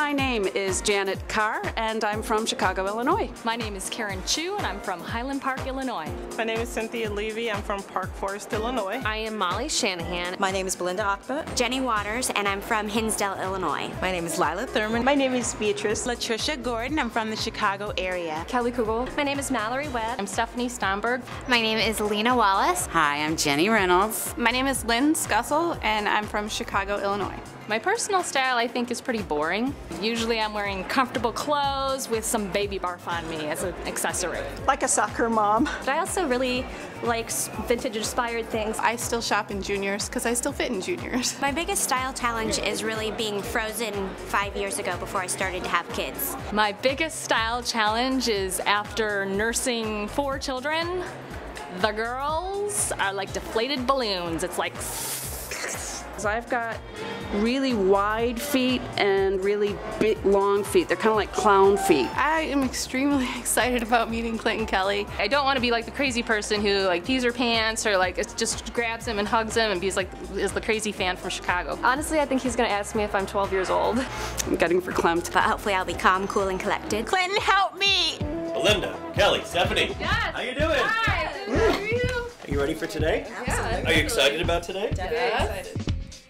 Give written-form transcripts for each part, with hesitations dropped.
My name is Janet Carr, and I'm from Chicago, Illinois. My name is Karen Chu, and I'm from Highland Park, Illinois. My name is Cynthia Levy. I'm from Park Forest, Illinois. I am Molly Shanahan. My name is Belinda Akba. Jenny Waters, and I'm from Hinsdale, Illinois. My name is Lila Thurman. My name is Beatrice Latricia Gordon. I'm from the Chicago area. Kelly Kugel. My name is Mallory Webb. I'm Stephanie Stomberg. My name is Lena Wallace. Hi, I'm Jenny Reynolds. My name is Lynn Scussel, and I'm from Chicago, Illinois. My personal style, I think, is pretty boring. Usually I'm wearing comfortable clothes with some baby barf on me as an accessory. Like a soccer mom. But I also really like vintage-inspired things. I still shop in juniors because I still fit in juniors. My biggest style challenge is really being frozen 5 years ago before I started to have kids. My biggest style challenge is after nursing 4 children, the girls are like deflated balloons. It's like... I've got really wide feet and really big, long feet. They're kind of like clown feet. I am extremely excited about meeting Clinton Kelly. I don't want to be like the crazy person who like pees her pants or like just grabs him and hugs him and is the crazy fan from Chicago. Honestly, I think he's gonna ask me if I'm 12 years old. I'm getting verklempt. But hopefully I'll be calm, cool, and collected. Clinton, help me! Belinda, Kelly, Stephanie. Yes. How you doing? Hi. How are you? Are you ready for today? Yeah. Are you excited about today? Yeah. Excited.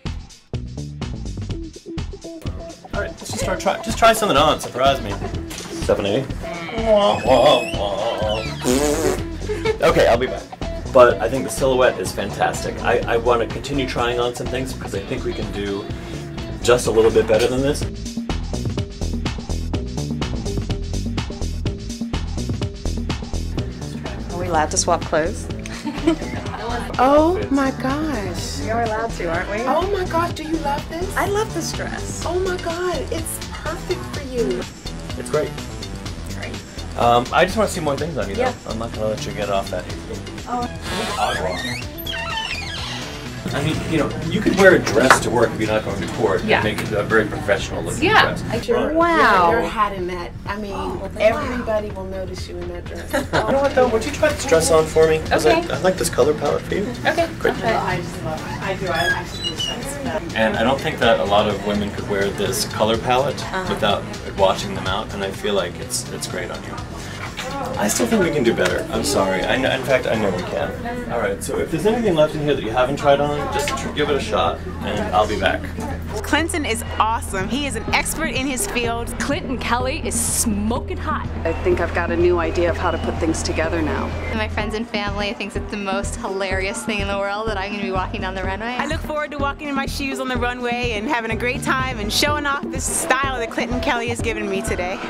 All right, let's just try something on. Surprise me. Stephanie. Wah, wah, wah. Okay, I'll be back. But I think the silhouette is fantastic. I want to continue trying on some things because I think we can do just a little bit better than this. Are we allowed to swap clothes? Oh my gosh. We are allowed to, aren't we? Oh my gosh, do you love this? I love this dress. Oh my god, it's perfect for you. It's great. Great. I just want to see more things on you, though. Yeah. I'm not going to let you get off that. Oh. I mean, you know, you could wear a dress to work if you're not going to court Yeah. and make it a very professional looking dress. Right. Wow. Your hat in that. I mean, everybody will notice you in that dress. You know what though? Would you try this dress on for me? Okay. I like this color palette for you. Okay. Great. I just love it. I do. I actually do sense. And I don't think that a lot of women could wear this color palette without washing them out, and I feel like it's great on you. I still think we can do better. I'm sorry. In fact, I know we can. All right. So if there's anything left in here that you haven't tried on, just give it a shot, and I'll be back. Clinton is awesome. He is an expert in his field. Clinton Kelly is smoking hot. I think I've got a new idea of how to put things together now. My friends and family thinks it's the most hilarious thing in the world that I'm going to be walking down the runway. I look forward to walking in my shoes on the runway and having a great time and showing off this style that Clinton Kelly has given me today.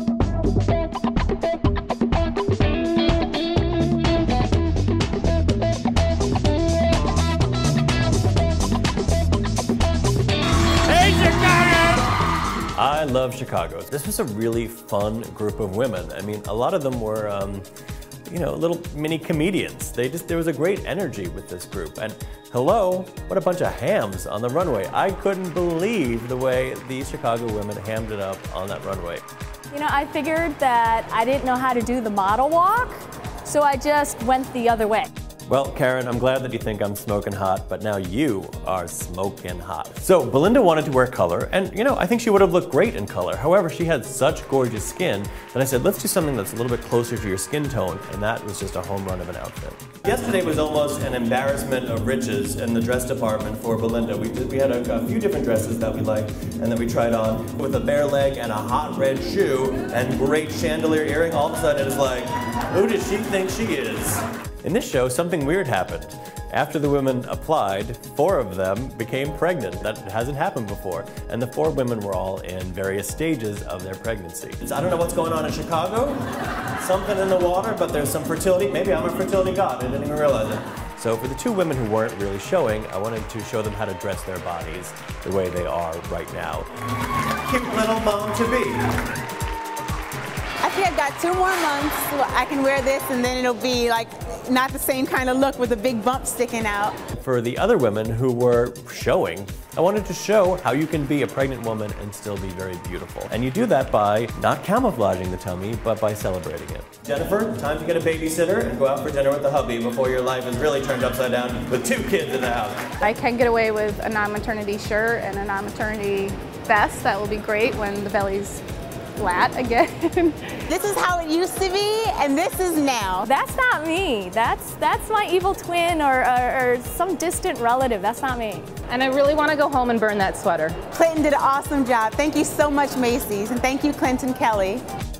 I love Chicago. This was a really fun group of women. I mean, a lot of them were, you know, little mini comedians. There was a great energy with this group. And hello, what a bunch of hams on the runway. I couldn't believe the way these Chicago women hammed it up on that runway. You know, I figured that I didn't know how to do the model walk, so I just went the other way. Well, Karen, I'm glad that you think I'm smoking hot, but now you are smoking hot. So Belinda wanted to wear color, and you know, I think she would have looked great in color. However, she had such gorgeous skin that I said, let's do something that's a little bit closer to your skin tone, and that was just a home run of an outfit. Yesterday was almost an embarrassment of riches in the dress department for Belinda. We had a few different dresses that we liked and that we tried on with a bare leg and a hot red shoe and great chandelier earring. All of a sudden it's like, who does she think she is? In this show, something weird happened. After the women applied, 4 of them became pregnant. That hasn't happened before. And the 4 women were all in various stages of their pregnancy. I don't know what's going on in Chicago. Something in the water, but there's some fertility. Maybe I'm a fertility god. I didn't even realize it. So for the 2 women who weren't really showing, I wanted to show them how to dress their bodies the way they are right now. Cute little mom-to-be. I think I've got 2 more months. I can wear this and then it'll be like not the same kind of look with a big bump sticking out. For the other women who were showing, I wanted to show how you can be a pregnant woman and still be very beautiful. And you do that by not camouflaging the tummy, but by celebrating it. Jennifer, time to get a babysitter and go out for dinner with the hubby before your life is really turned upside down with 2 kids in the house. I can get away with a non-maternity shirt and a non-maternity best. That will be great when the belly's flat again. This is how it used to be, and this is now. That's not me. That's my evil twin or some distant relative. That's not me. And I really want to go home and burn that sweater. Clinton did an awesome job. Thank you so much, Macy's, and thank you, Clinton Kelly.